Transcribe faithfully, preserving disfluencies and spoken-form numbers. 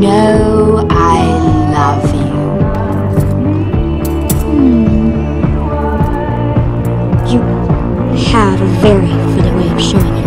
know I love you. Hmm. You have a very funny way of showing it.